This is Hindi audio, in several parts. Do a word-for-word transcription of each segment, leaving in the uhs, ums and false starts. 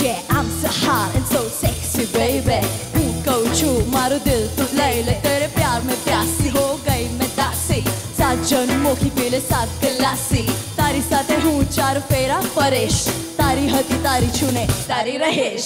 Yeah, I'm so hot and so sexy baby. को छू मारो दिल तू ले ले, तेरे प्यार में प्यासी हो गई मैं दासी। सात जन्मों की पीले सात गिलासी, तारी साथे हूँ चार फेरा परेश, तारी हती तारी छूने तारी रहेश।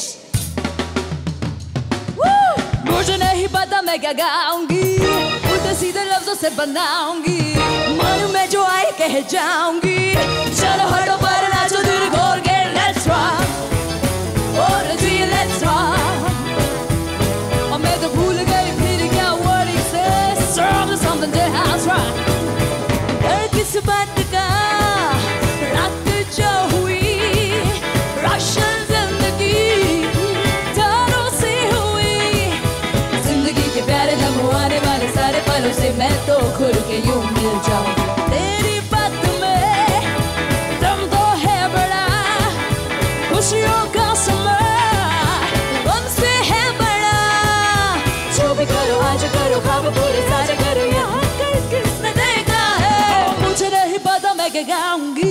मुझे नहीं पता मैं क्या गाऊंगी, उल्टे सीधे लफ्जों से बनाऊंगी, मन में जो आए कह जाऊंगी। चलो हटो पर नाचो दिल खोल के, let's rock, oh ji let's rock। और मैं तो भूल गई फिर क्या word it says, something something the house rock। डर किस बात का रात जो हुई, रोशन जिंदगी तारों से हुई, जिंदगी के प्यारे लम्हों आने वाले सारे पलों से मैं तो खुल के यूं मिल जाऊं। तेरी बात में दम तो है बड़ा, खुशियों का समय हमसे है बड़ा। जो भी करो आज करो, ख्वाब पूरे सारे करो, यहाँ कल किसने देखा है। मुझे नहीं पता मैं क्या गाऊंगी,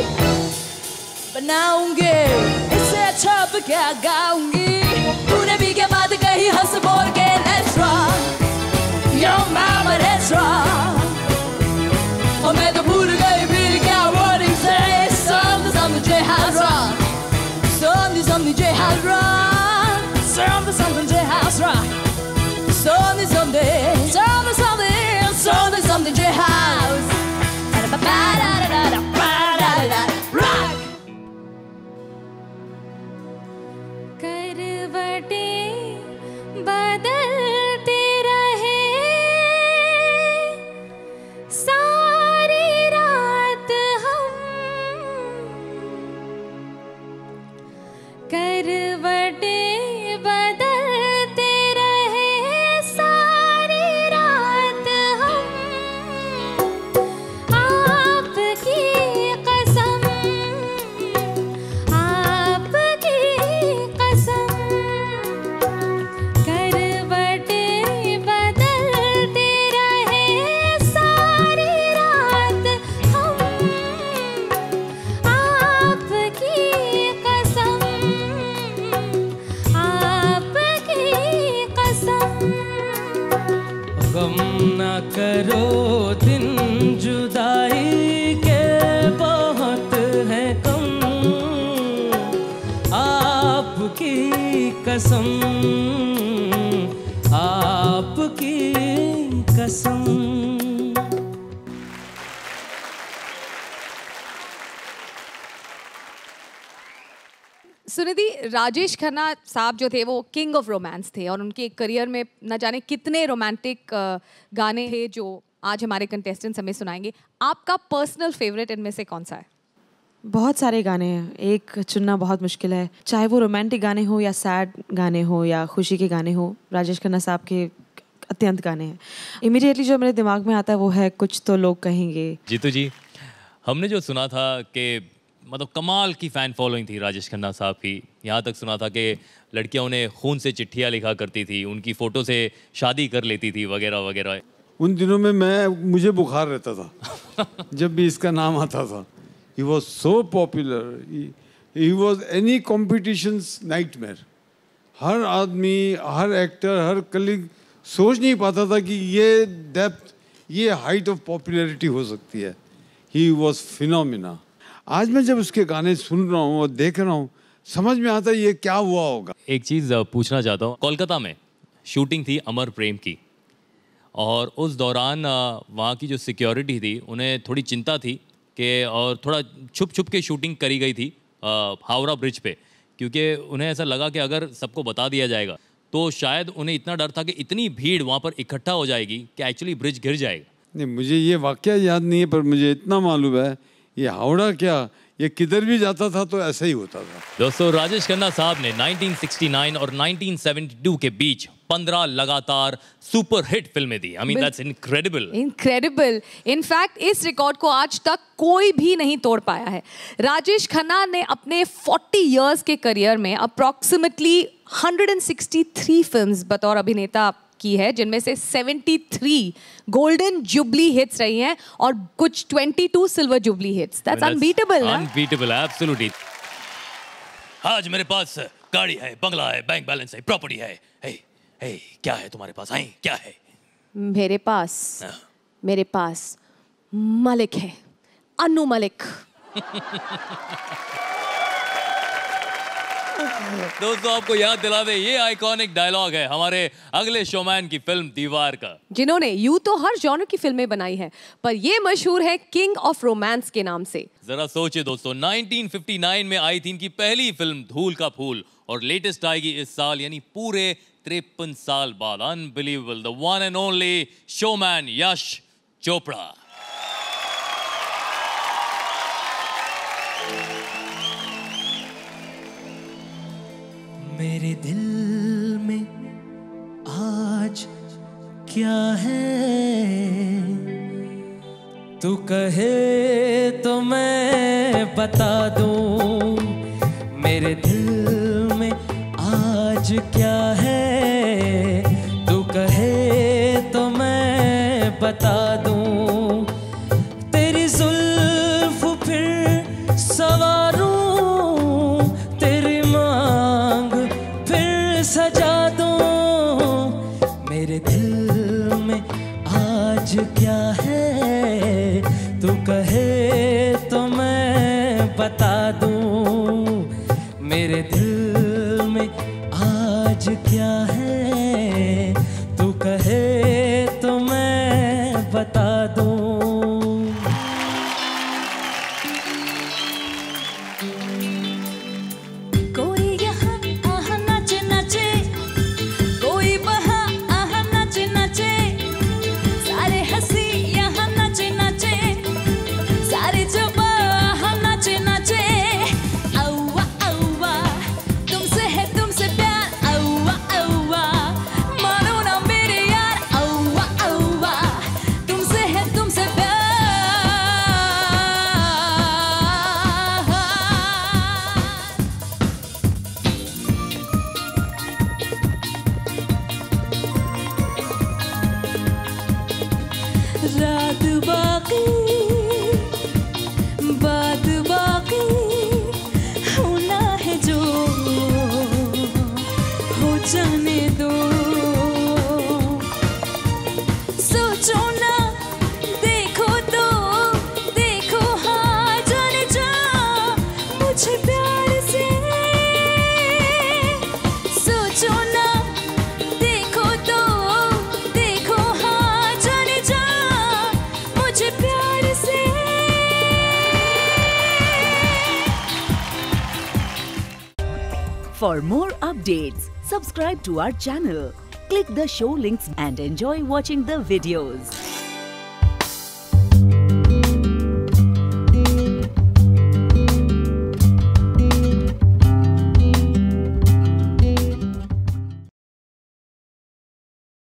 बनाऊंगी इससे अच्छा अब क्या गाऊंगी। तूने भी क्या बात कही हंस बोल के, let's rock, yo mama let's rock। और मैं तो भूल गई फिर क्या word it says, something something J House rock, something something J House rock, something something J House rock, something something something something something something J House rock। करवटें बदलते रहे सारी रात हम, करवटें बदलते रहे सारी रात हम, आपकी कसम आपकी कसम। करवटें बदलते रहे सारी रात हम, आपकी कसम आपकी कसम। गम न करो दिन जुदाई के बहुत है कम, आपकी कसम आपकी कसम। सुनिधि, राजेश खन्ना साहब जो थे वो किंग ऑफ रोमांस थे और उनके करियर में न जाने कितने रोमांटिक गाने थे जो आज हमारे कंटेस्टेंट्स हमें सुनाएंगे। आपका पर्सनल फेवरेट इनमें से कौन सा है? बहुत सारे गाने हैं, एक चुनना बहुत मुश्किल है, चाहे वो रोमांटिक गाने हो या सैड गाने हो या खुशी के गाने हो। राजेश खन्ना साहब के अत्यंत गाने हैं। इमीडिएटली जो मेरे दिमाग में आता है वो है कुछ तो लोग कहेंगे। जीतू जी, हमने जो सुना था कि मतलब कमाल की फ़ैन फॉलोइंग थी राजेश खन्ना साहब की, यहाँ तक सुना था कि लड़कियाँ उन्हें खून से चिट्ठियाँ लिखा करती थी, उनकी फ़ोटो से शादी कर लेती थी वगैरह वगैरह। उन दिनों में मैं मुझे बुखार रहता था जब भी इसका नाम आता था। He was so popular. He, he was any competition's nightmare. हर आदमी, हर एक्टर, हर कलीग सोच नहीं पाता था कि ये डेप्थ, ये हाइट ऑफ पॉपुलैरिटी हो सकती है। He was phenomena. आज मैं जब उसके गाने सुन रहा हूँ और देख रहा हूँ, समझ में आता है ये क्या हुआ होगा। एक चीज़ पूछना चाहता हूँ, कोलकाता में शूटिंग थी अमर प्रेम की और उस दौरान वहाँ की जो सिक्योरिटी थी उन्हें थोड़ी चिंता थी कि और थोड़ा छुप छुप के शूटिंग करी गई थी हावड़ा ब्रिज पे, क्योंकि उन्हें ऐसा लगा कि अगर सबको बता दिया जाएगा तो शायद उन्हें इतना डर था कि इतनी भीड़ वहाँ पर इकट्ठा हो जाएगी कि एक्चुअली ब्रिज गिर जाएगा। नहीं, मुझे ये वाकया याद नहीं है, पर मुझे इतना मालूम है ये हावड़ा क्या, ये किधर भी जाता था तो ऐसा ही होता था। दोस्तों, राजेश खन्ना साहब ने नाइनटीन सिक्सटी नाइन और नाइनटीन सेवेंटी टू के बीच पंद्रह लगातार सुपर हिट फिल्में दी। I mean that's incredible. Incredible. In fact इस रिकॉर्ड को आज तक कोई भी नहीं तोड़ पाया है। राजेश खन्ना ने अपने चालीस इयर्स के करियर में अप्रॉक्सीमेटली एक सौ तिरसठ फिल्म्स बतौर अभिनेता की है, जिनमें से तिहत्तर गोल्डन जुबली हिट्स रही हैं और कुछ बाईस silver jubilee hits. That's unbeatable. Unbeatable, absolutely. आज मेरे पास गाड़ी है, बंगला है, बैंक बैलेंस है, प्रॉपर्टी है। हे, हे, क्या है तुम्हारे पास? आई क्या है? मेरे पास मेरे पास मलिक है, अनु मलिक। दोस्तों आपको याद दिला दे, ये आइकॉनिक डायलॉग है हमारे अगले शोमैन की फिल्म दीवार का, जिन्होंने यूं तो हर जॉनर की फिल्में बनाई हैं, पर ये मशहूर है किंग ऑफ रोमांस के नाम से। जरा सोचिए दोस्तों, नाइनटीन फिफ्टी नाइन में आई थी इनकी पहली फिल्म धूल का फूल, और लेटेस्ट आएगी इस साल, यानी पूरे तिरपन साल बाद। Unbelievable, the one and only showman Yash Chopra. मेरे दिल में आज क्या है, तू कहे तो मैं बता दूं। मेरे दिल में आज क्या है, तू कहे तो मैं बता दूं। तेरी जुल्फ फिर सवारूं, तेरी मांग फिर सजा दूं। मेरे दिल में आज क्या है, तू कहे तो मैं बता दूं। मेरे दिल में आज क्या है, तू कहे तो मैं बता दूं। कोई यहाँ आहा नाचे नाचे, कोई वहाँ आहा नाचे नाचे, सारे हंसी यहाँ नाचे नाचे, सारे जवा आहा नाचे नाचे। औवा औवा तुमसे है तुमसे प्यार, औवा औवा मानो ना मेरे यार, औवा औवा तुमसे है तुमसे प्यार। रात बाकी बात बाकी होना है जो हो जाने दो। सोचो ना देखो तो देखो, हाँ जाने जा मुझे प्यार से। सोचो ना देखो तो देखो, हाँ जाने जा मुझे प्यार से। For more updates, subscribe to our channel, click the show links and enjoy watching the videos.